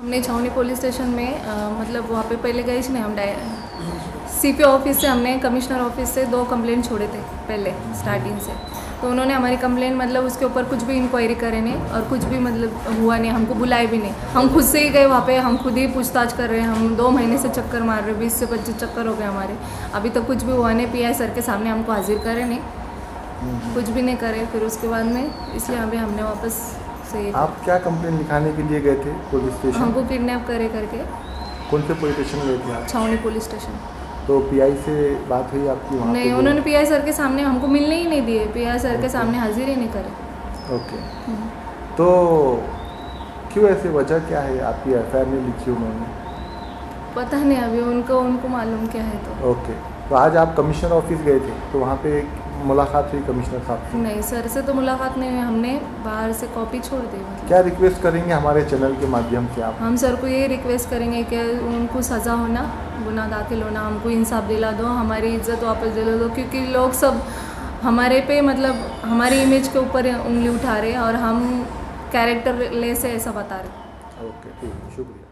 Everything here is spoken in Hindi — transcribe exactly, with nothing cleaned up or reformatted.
हमने छावनी पुलिस स्टेशन में आ, मतलब वहाँ पे पहले गए थे ना हम सीपी ऑफिस से हमने कमिश्नर ऑफिस से दो कंप्लेंट छोड़े थे पहले स्टार्टिंग से। तो उन्होंने हमारी कंप्लेंट मतलब उसके ऊपर कुछ भी इंक्वायरी करे नहीं और कुछ भी मतलब हुआ नहीं, हमको बुलाए भी नहीं। हम खुद से ही गए वहाँ पे, हम खुद ही पूछताछ कर रहे हैं। हम दो महीने से चक्कर मार रहे हैं, बीस से पच्चीस चक्कर हो गए हमारे, अभी तक कुछ भी हुआ नहीं। पी आई सर के सामने हमको हाजिर करे नहीं, कुछ भी नहीं करे। फिर उसके बाद में इसलिए अभी हमने वापस से। आप क्या कंप्लेंट लिखाने के लिए गए थे पुलिस स्टेशन? हमको किडनैप करे करके। कौन से पुलिस स्टेशन गए थे आप? छावनी पुलिस स्टेशन। तो पीआई से बात हुई आपकी वहाँ? नहीं, उन्होंने पीआई सर के सामने हमको मिलने ही नहीं दिए, पीआई सर के सामने हाजिर ही नहीं करे। ओके, तो क्यों ऐसे, वजह क्या है? आपकी एफ आई आर नहीं लिखी उन्होंने? पता नहीं, अभी उनको उनको मालूम क्या है। तो ओके, तो आज आप कमिश्नर ऑफिस गए थे, तो वहाँ पे मुलाकात हुई कमिश्नर साहब से? नहीं सर से तो मुलाकात नहीं हुई, हमने बाहर से कॉपी छोड़ दी। मतलब क्या रिक्वेस्ट करेंगे हमारे चैनल के माध्यम से आप? हम सर को ये रिक्वेस्ट करेंगे कि उनको सज़ा होना, गुनाह दाखिल होना, हमको इंसाफ दिला दो, हमारी इज्जत वापस दिला दो। क्योंकि लोग सब हमारे पे मतलब हमारी इमेज के ऊपर उंगली उठा रहे हैं और हम कैरेक्टर ले से ऐसा बता रहे हैं। ओके, ठीक है, शुक्रिया।